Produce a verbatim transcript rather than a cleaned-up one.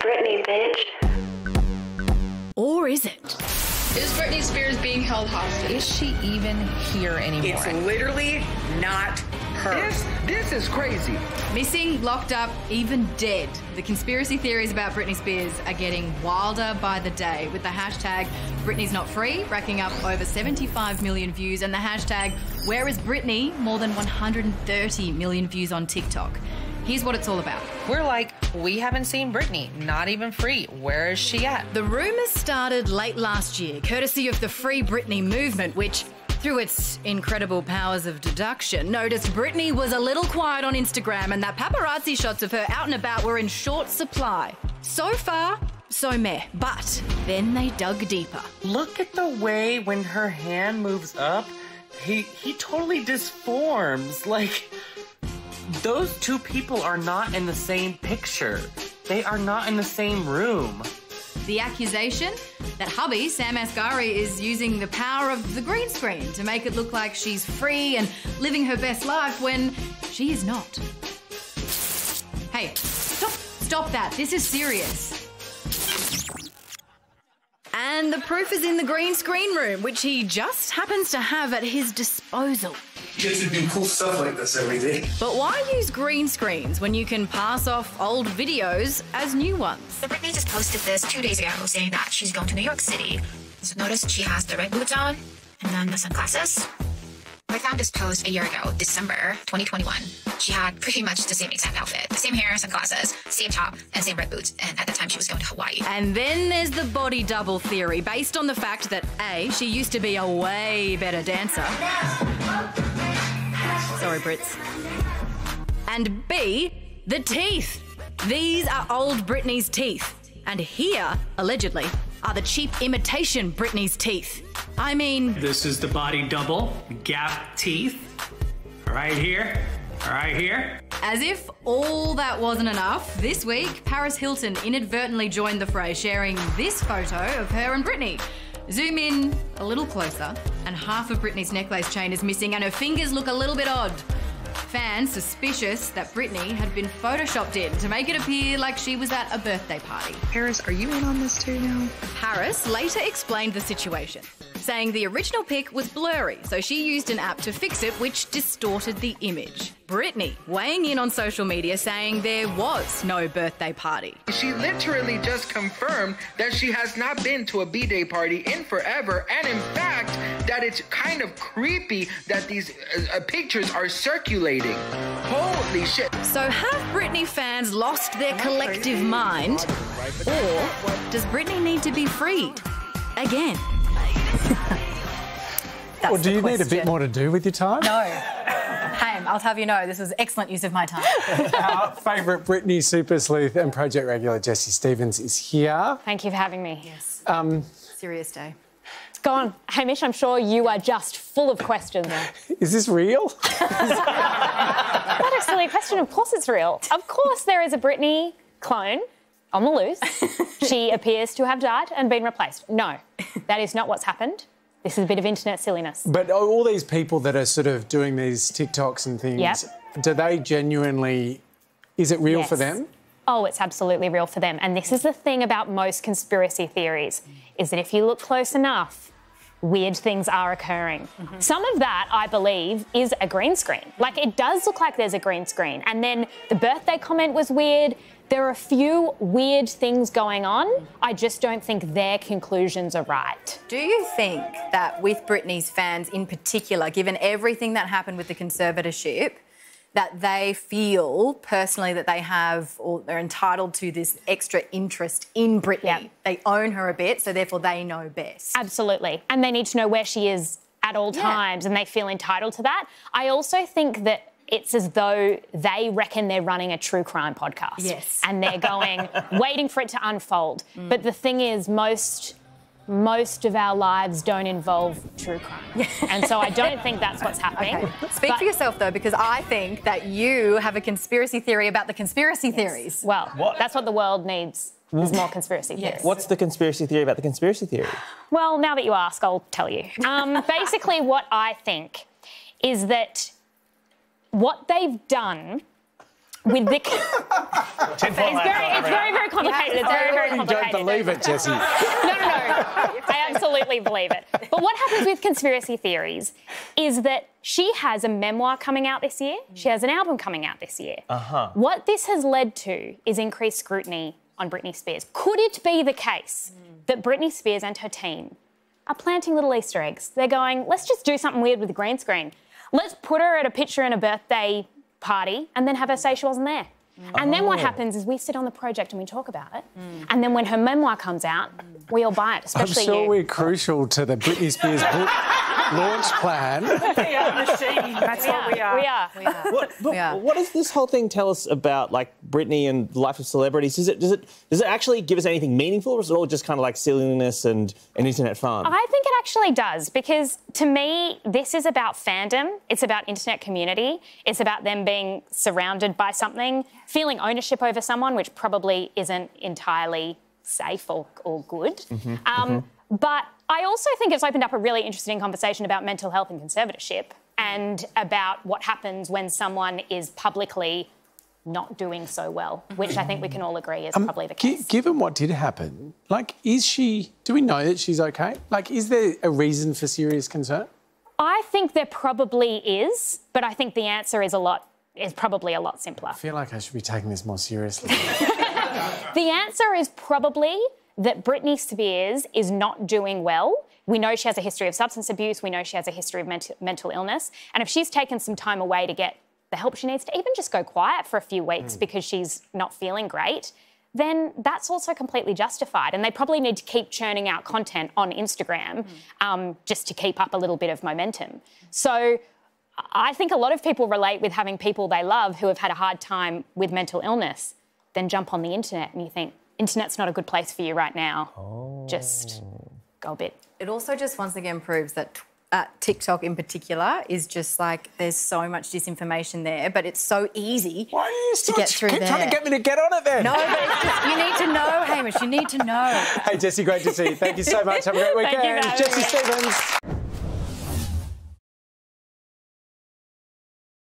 Britney, bitch. Or is it? Is Britney Spears being held hostage? Is she even here anymore? It's literally not her. This, this is crazy. Missing, locked up, even dead. The conspiracy theories about Britney Spears are getting wilder by the day, with the hashtag Britney's Not Free racking up over seventy-five million views, and the hashtag Where is Britney more than one hundred thirty million views on TikTok. Here's what it's all about. We're like, we haven't seen Britney, not even free. Where is she at? The rumours started late last year, courtesy of the Free Britney movement, which, through its incredible powers of deduction, noticed Britney was a little quiet on Instagram and that paparazzi shots of her out and about were in short supply. So far, so meh. But then they dug deeper. Look at the way when her hand moves up, he he totally disforms. Like, those two people are not in the same picture. They are not in the same room. The accusation that hubby, Sam Asghari, is using the power of the green screen to make it look like she's free and living her best life when she is not. Hey, stop, stop that. This is serious. And the proof is in the green screen room, which he just happens to have at his disposal. You get to do cool stuff like this every day. But why use green screens when you can pass off old videos as new ones? So Britney just posted this two days ago saying that she's going to New York City. So notice she has the red boots on and then the sunglasses. I found this post a year ago, December twenty twenty-one. She had pretty much the same exact outfit. The same hair, sunglasses, same top, and same red boots. And at the time, she was going to Hawaii. And then there's the body double theory, based on the fact that A, she used to be a way better dancer. Sorry, Brits. And B, the teeth. These are old Britney's teeth. And here, allegedly, are the cheap imitation Britney's teeth. I mean... This is the body double, gap teeth. Right here, right here. As if all that wasn't enough, this week, Paris Hilton inadvertently joined the fray, sharing this photo of her and Britney. Zoom in a little closer, and half of Britney's necklace chain is missing, and her fingers look a little bit odd. Fans suspicious that Britney had been photoshopped in to make it appear like she was at a birthday party. Paris, are you in on this too now? Paris later explained the situation, saying the original pic was blurry, so she used an app to fix it, which distorted the image. Britney weighing in on social media saying there was no birthday party. She literally just confirmed that she has not been to a B-Day party in forever, and in fact, that it's kind of creepy that these uh, pictures are circulating. Holy shit. So have Britney fans lost their collective mind, or does Britney need to be freed again? Or do you need a bit more to do with your time? No. Ham, I'll have you know, this was excellent use of my time. Our favourite Britney super sleuth and project regular Jessie Stevens is here. Thank you for having me. Yes. Um, Serious day. Go on. Hamish, I'm sure you are just full of questions. Is this real? That is a silly question. Of course it's real. Of course there is a Britney clone on the loose. She appears to have died and been replaced. No, that is not what's happened. This is a bit of internet silliness. But all these people that are sort of doing these TikToks and things, yep. do they genuinely... Is it real yes. for them? Oh, it's absolutely real for them. And this is the thing about most conspiracy theories, is that if you look close enough, weird things are occurring. Mm-hmm. Some of that, I believe, is a green screen. Like, it does look like there's a green screen. And then the birthday comment was weird. There are a few weird things going on. I just don't think their conclusions are right. Do you think that with Britney's fans in particular, given everything that happened with the conservatorship, that they feel personally that they have, or they're entitled to this extra interest in Britney? Yep. They own her a bit, so therefore they know best. Absolutely. And they need to know where she is at all times, yeah. and they feel entitled to that. I also think that it's as though they reckon they're running a true crime podcast. Yes. And they're going, waiting for it to unfold. Mm. But the thing is, most... most of our lives don't involve true crime. And so I don't think that's what's happening. Okay. Speak but, for yourself, though, because I think that you have a conspiracy theory about the conspiracy yes. theories. Well, what? That's what the world needs, is more conspiracy theories. Yes. What's the conspiracy theory about the conspiracy theory? Well, now that you ask, I'll tell you. Um, basically, what I think is that what they've done with the... it's, very, it's very, very complicated. It's very, very You complicated. don't believe it, Jessie. No, no, no. I absolutely believe it. But what happens with conspiracy theories is that she has a memoir coming out this year. She has an album coming out this year. Uh-huh. What this has led to is increased scrutiny on Britney Spears. Could it be the case that Britney Spears and her team are planting little Easter eggs? They're going, let's just do something weird with the green screen. Let's put her at a picture in a birthday party and then have her say she wasn't there. Mm. And then what happens is we sit on the project and we talk about it. Mm. And then when her memoir comes out, we all buy it, especially I'm sure you. we're crucial to the Britney Spears book launch plan. P R machine. That's what we are. We are. We are. What, but We are. what does this whole thing tell us about, like, Britney and the life of celebrities? Does it does it does it actually give us anything meaningful, or is it all just kind of like silliness and, and internet fun? I think it actually does, because to me, this is about fandom. It's about internet community. It's about them being surrounded by something, feeling ownership over someone, which probably isn't entirely safe or, or good. Mm-hmm, um, mm-hmm. But I also think it's opened up a really interesting conversation about mental health and conservatorship, and about what happens when someone is publicly not doing so well, which I think we can all agree is Um, probably the gi- case. given what did happen, like, is she... Do we know that she's OK? Like, is there a reason for serious concern? I think there probably is, but I think the answer is a lot is probably a lot simpler. I feel like I should be taking this more seriously. The answer is probably that Britney Spears is not doing well. We know she has a history of substance abuse. We know she has a history of mental, mental illness. And if she's taken some time away to get the help she needs to even just go quiet for a few weeks mm. because she's not feeling great, then that's also completely justified. And they probably need to keep churning out content on Instagram mm. um, just to keep up a little bit of momentum. So I think a lot of people relate with having people they love who have had a hard time with mental illness, then jump on the internet and you think, internet's not a good place for you right now. Oh. Just go a bit. It also just once again proves that uh, TikTok in particular is just like there's so much disinformation there, but it's so easy Why are you to still get through keep there. trying to get me to get on it then? No, but it's just, you need to know, Hamish, you need to know. Hey, Jessie, great to see you. Thank you so much. Have a great Thank you weekend. for having Jessie me. Stevens.